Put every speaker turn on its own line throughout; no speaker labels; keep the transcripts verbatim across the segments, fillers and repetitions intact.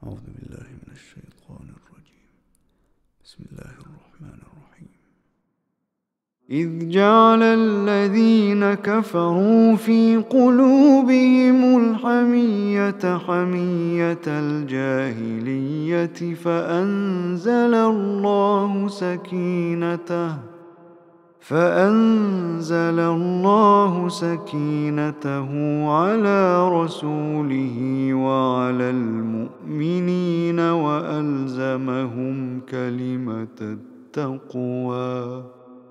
أعوذ بالله من الشيطان الرجيم. بسم الله الرحمن الرحيم. إذ جعل الذين كفروا في قلوبهم الحمية حمية الجاهلية فأنزل الله سكينته فأنزل الله سكينته على رسوله وعلى المؤمنين وألزمهم كلمة التقوى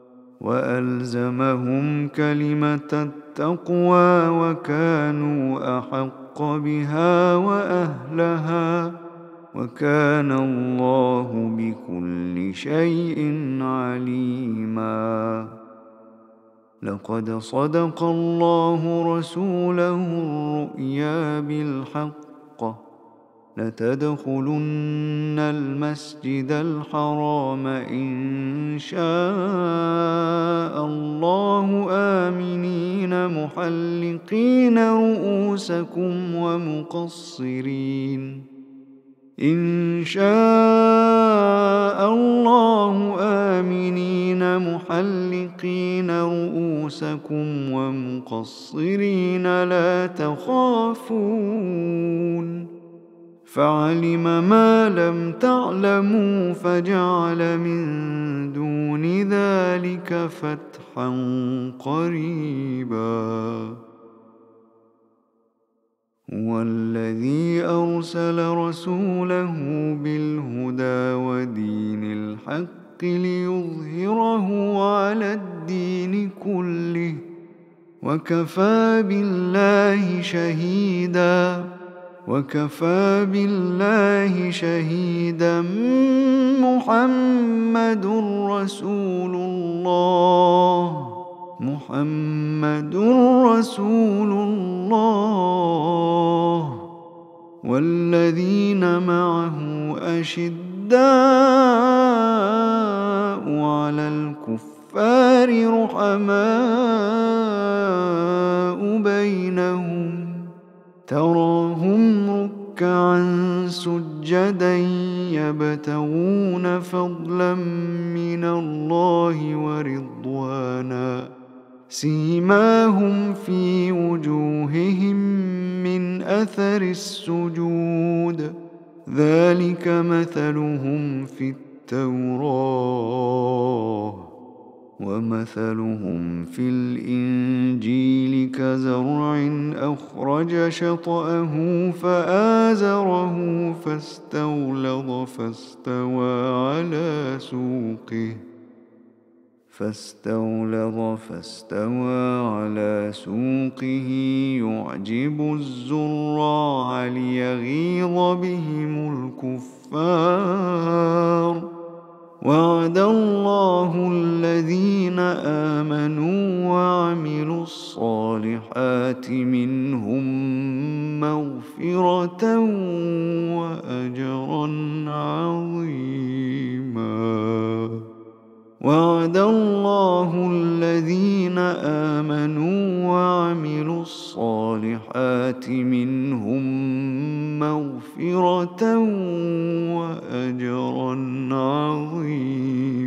وألزمهم كلمة التقوى وكانوا أحق بها وأهلها وكان الله بكل شيء عليما. لقد صدق الله رسوله الرؤيا بالحق لتدخلن المسجد الحرام إن شاء الله آمنين محلقين رؤوسكم ومقصرين إن شاء الله آمنين محلقين رؤوسكم ومقصرين لا تخافون فعلم ما لم تعلموا فجعل من دون ذلك فتحا قريبا. هو الذي أرسل رسوله بالهدى ودين الحق ليظهره على الدين كله وكفى بالله شهيدا وكفى بالله شهيدا. محمد رسول الله محمد رسول الله والذين معه أشداء على الكفار رحماء بينهم تراهم ركعا سجدا يبتغون فضلا من الله ورضوانا سيماهم في وجوههم من أثر السجود ذلك مثلهم في التوراة ومثلهم في الإنجيل كزرع أخرج شطأه فآزره فاستغلظ فاستوى على سوقه فاستغلظ فاستوى على سوقه يعجب الزراع ليغيظ بهم الكفار. وعد الله الذين آمنوا وعملوا الصالحات منهم مغفرة وأجرا عظيما. وعد الله الذين آمنوا وعملوا الصالحات منهم مغفرة وأجرا عظيما.